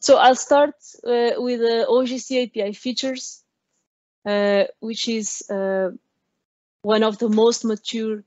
So I'll start with the OGC API features, which is one of the most mature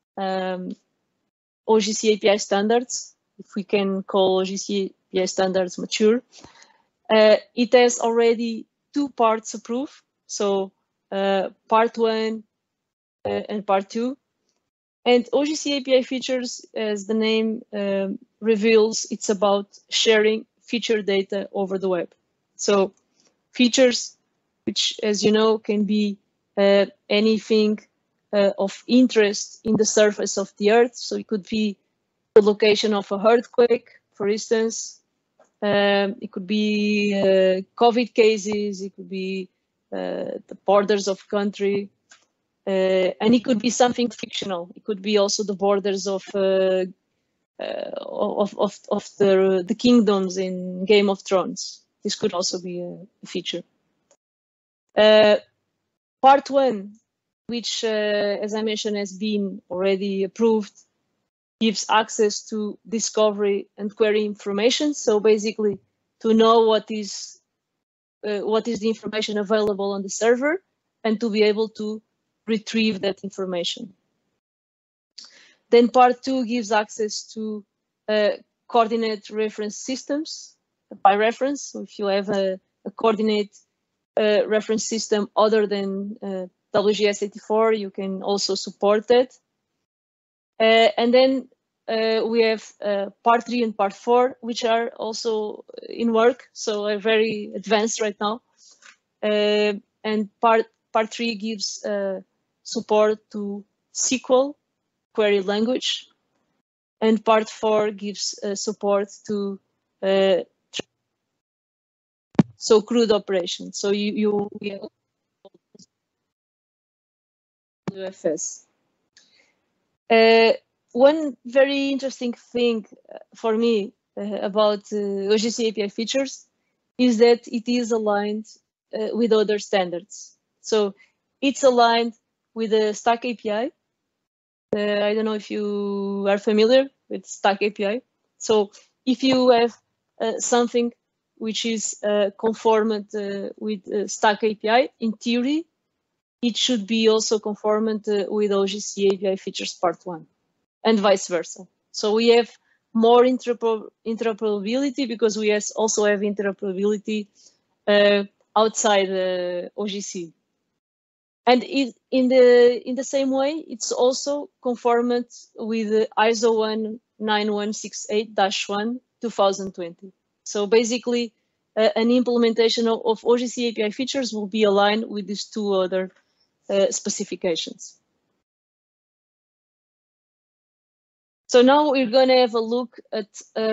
OGC API standards, if we can call OGC API standards mature. It has already 2 parts approved, so part 1 and part 2. And OGC API features, as the name reveals, it's about sharing feature data over the web. So features, which, as you know, can be anything of interest in the surface of the Earth. So it could be the location of an earthquake, for instance. It could be COVID cases. It could be the borders of country. And it could be something fictional. It could be also the borders of the kingdoms in Game of Thrones. This could also be a feature. Part 1, which, as I mentioned, has been already approved, gives access to discovery and query information. So basically, to know what is the information available on the server, and to be able to retrieve that information. Then part 2 gives access to coordinate reference systems by reference. So if you have a coordinate reference system other than WGS 84, you can also support that. And then we have part 3 and part 4, which are also in work, so are very advanced right now. And part 3 gives support to SQL query language, and part 4 gives support to so CRUD operations. So you UFS. One very interesting thing for me about OGC API features is that it is aligned with other standards. So it's aligned with the Stack API. I don't know if you are familiar with Stack API. So if you have something which is conformant with Stack API, in theory, it should be also conformant with OGC API features part 1, and vice versa. So we have more interoperability because we also have interoperability outside OGC. And in the same way, it's also conformant with ISO 19168-1 2020. So basically, an implementation of OGC API features will be aligned with these 2 other specifications. So now we're going to have a look at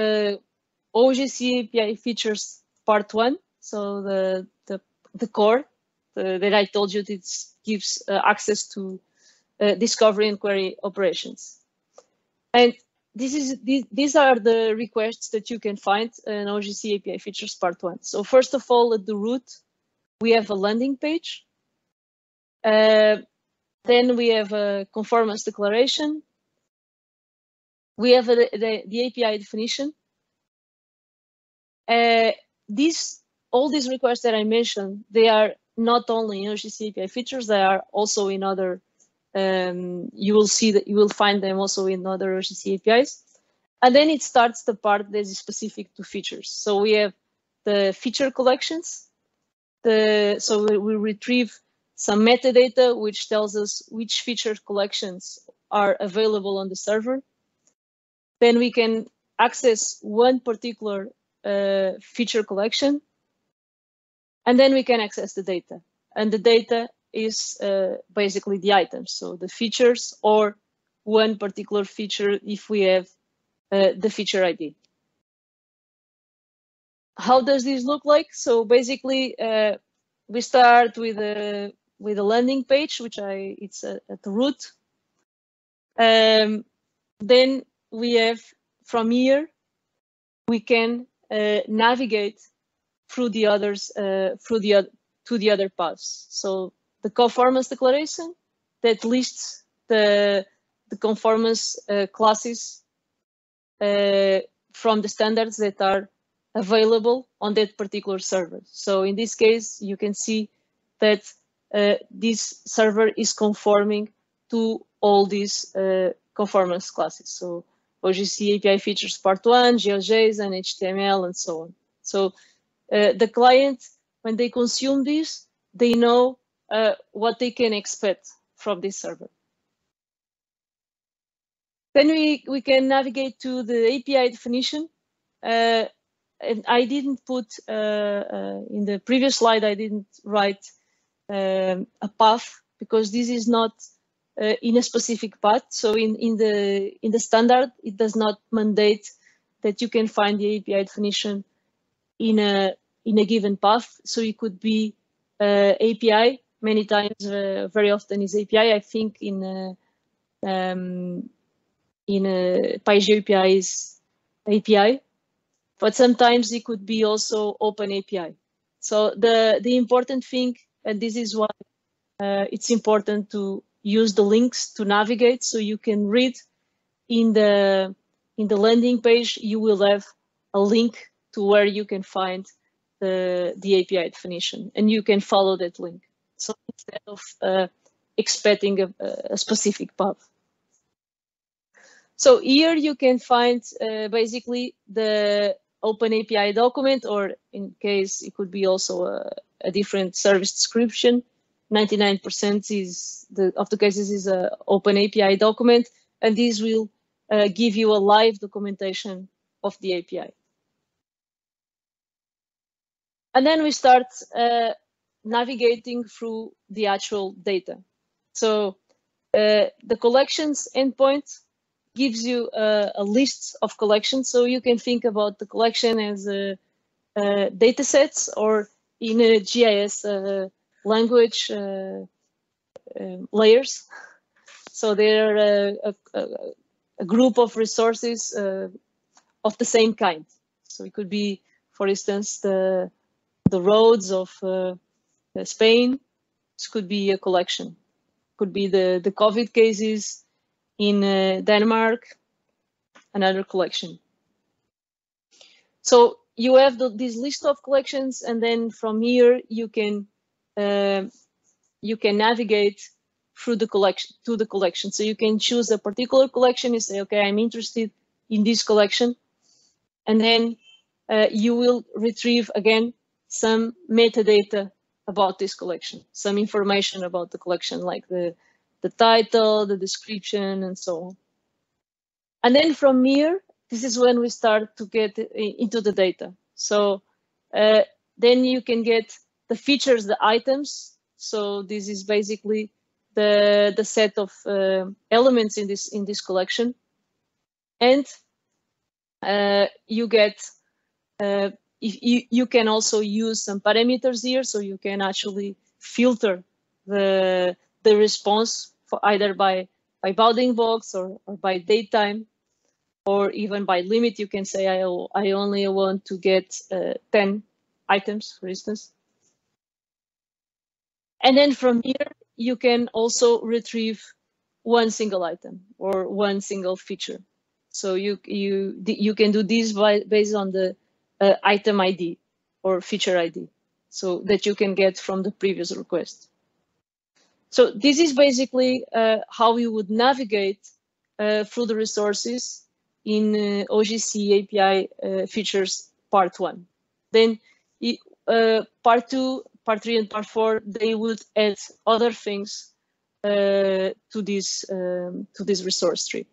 OGC API features part 1. So the core that I told you, it gives access to discovery and query operations. And these are the requests that you can find in OGC API features part 1. So first of all, at the root, we have a landing page. Then we have a conformance declaration. We have the API definition. All these requests that I mentioned, they are not only in OGC API features, they are also in other. You will find them also in other OGC APIs. And then it starts the part that is specific to features. So we have the feature collections. So we retrieve some metadata which tells us which feature collections are available on the server. Then we can access one particular feature collection, and then we can access the data. And the data is basically the items, so the features or one particular feature if we have the feature ID. How does this look like? So basically, we start with a landing page, which it's at the root. Then we have, from here, we can navigate through the others, to the other paths. So the conformance declaration that lists the conformance classes from the standards that are available on that particular server. So in this case, you can see that this server is conforming to all these conformance classes. So OGC API features part 1, GeoJSON, HTML, and so on. So the client, when they consume this, they know what they can expect from this server. Then we can navigate to the API definition. And I didn't put, in the previous slide, I didn't write a path because this is not in a specific path. So in the standard, it does not mandate that you can find the API definition in a given path. So it could be API. Many times, very often is API. I think in PyGeoAPI is API, but sometimes it could be also Open API. So the important thing, and this is why it's important to use the links to navigate, so you can read in the landing page. You will have a link to where you can find the API definition, and you can follow that link. So instead of expecting a specific path. So here you can find basically the Open API document, or in case it could be also a different service description. 99% of the cases is an Open API document, and this will give you a live documentation of the API. And then we start navigating through the actual data. So the collections endpoint gives you a list of collections. So you can think about the collection as data sets, or in a GIS language layers. So they're a group of resources of the same kind. So it could be, for instance, the roads of Spain. This could be a collection. Could be the COVID cases in Denmark, another collection. So you have this list of collections, and then from here you can navigate through the collection to the collection. So you can choose a particular collection. You say, okay, I'm interested in this collection, and then you will retrieve again some metadata about this collection, some information about the collection, like the title, the description, and so on. And then from here, this is when we start to get into the data. So then you can get the features, the items. So this is basically the set of elements in this collection, and you get you can also use some parameters here, so you can actually filter the response for either by bounding box or by date time, or even by limit. You can say I only want to get 10 items, for instance. And then from here, you can also retrieve one single item or one single feature. So you can do this based on the item ID or feature ID, so that you can get from the previous request. So this is basically how you would navigate through the resources in OGC API features part 1. Then part 2, part 3, and part 4, they would add other things to this resource tree.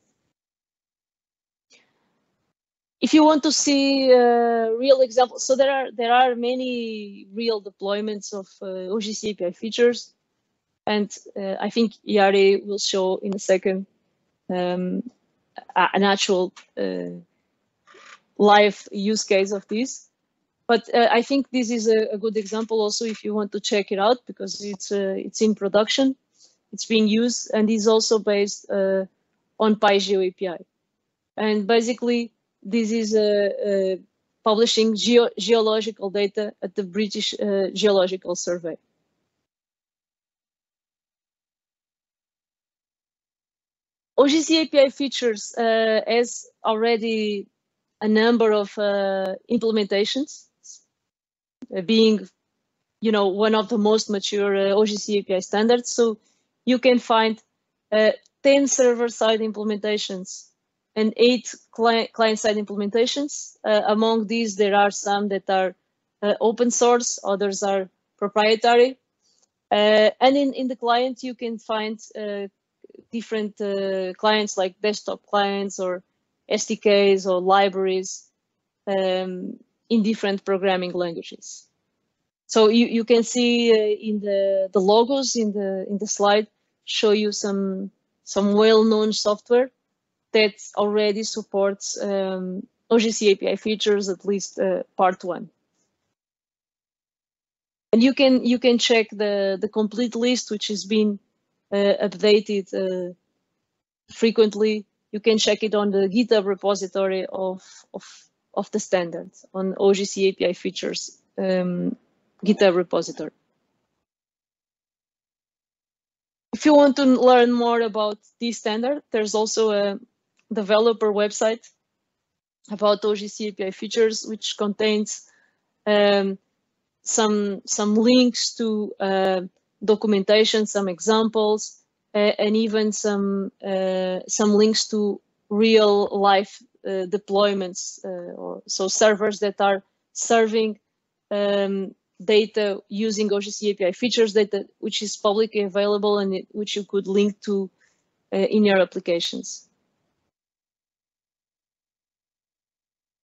If you want to see real examples, so there are many real deployments of OGC API features, and I think Yari will show in a second an actual live use case of this. But I think this is a good example also if you want to check it out, because it's in production, it's being used, and is also based on PyGeoAPI. And basically, this is publishing geological data at the British Geological Survey. OGC API features, as already a number of implementations, being one of the most mature OGC API standards. So you can find 10 server-side implementations and 8 client-side implementations. Among these, there are some that are open source, others are proprietary. And in the client, you can find different clients like desktop clients or SDKs or libraries in different programming languages. So you can see in the logos in the slide show you some well-known software that already supports OGC API features, at least part 1. And you can check the complete list, which has been updated frequently. You can check it on the GitHub repository of the standards on OGC API features GitHub repository. If you want to learn more about this standard, there's also a developer website about OGC API features, which contains some links to documentation, some examples, and even some links to real life deployments, so servers that are serving data using OGC API features data, which is publicly available and which you could link to in your applications.